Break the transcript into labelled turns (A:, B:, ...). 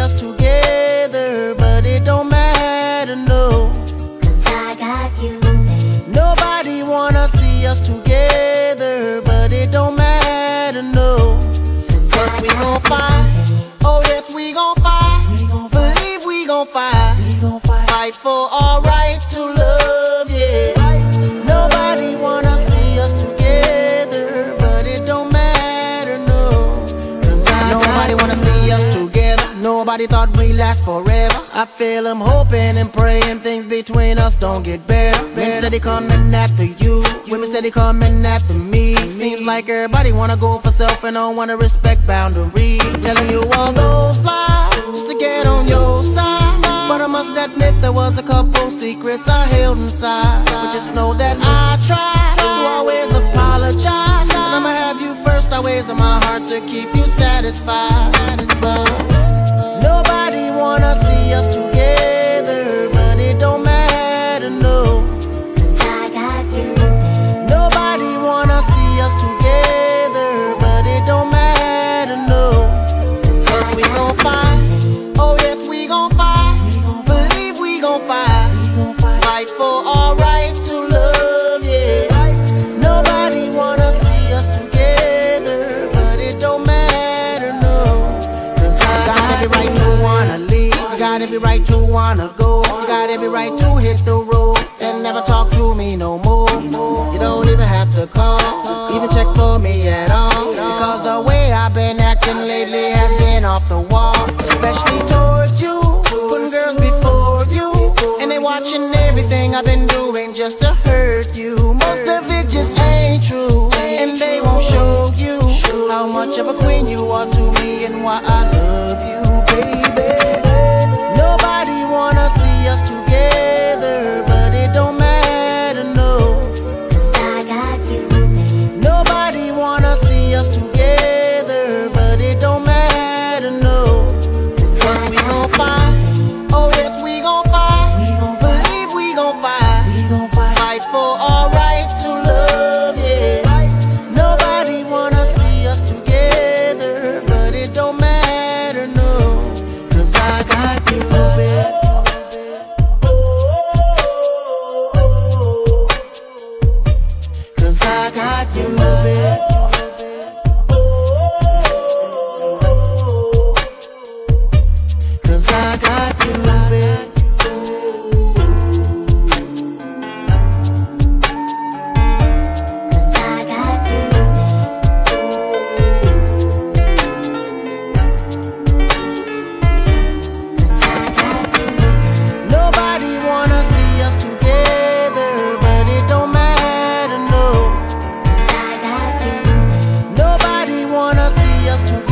A: us together, but it don't matter, no.
B: 'Cause I got you, babe.
A: Nobody wanna see us together, but it don't matter, no. 'Cause we gon' fight, oh yes we gon' fight. Believe we gon' fight, fight for our right to love, yeah. Nobody wanna see us together, but it don't matter, no. 'Cause nobody wanna see us together. Nobody thought we'd last forever. I feel I'm hoping and praying things between us don't get better. Men steady coming after you, women steady coming after me. Seems like everybody wanna go for self and don't wanna respect boundaries. Telling you all those lies just to get on your side, but I must admit there was a couple secrets I held inside. But just know that I tried to always apologize, and I'ma have you first always in my heart to keep you satisfied. But nobody wanna see us together, but it don't matter, no.
B: 'Cause I got you, babe.
A: Nobody wanna see us together, but it don't matter, no. 'Cause we gon' fight, oh yes we gon' fight. Believe we gon' fight, fight for our right to love, yeah. Nobody wanna see us together, but it don't matter, no. 'Cause I got every right to wanna leave, you got every right to wanna go, you got every right to hit the road and never talk to me no more. You don't even have to call, even check for me at all, because the way I've been acting lately has been off the wall. Especially towards you, putting girls before you, and they watching everything I've been doing just to hurt you. Most of it just ain't true, and they won't show you how much of a queen you are to me and why I love you, baby. Nobody wanna see us together, but it don't matter, no.
B: 'Cause I got you, babe.
A: Nobody wanna see us together, but it don't matter, no. 'Cause we gon' fight, oh yes we gon' fight. Believe we gon' fight, fight for our right to love, yeah. Nobody wanna see us together, but it don't matter, no. 'Cause I got you, baby. 'Cause I got you, baby. 'Cause I got you, baby.
B: 'Cause I got you, babe. 'Cause I got you, babe.
A: Nobody wanna see us together, but it don't matter, no.
B: 'Cause I got you, babe.
A: Nobody wanna see us together.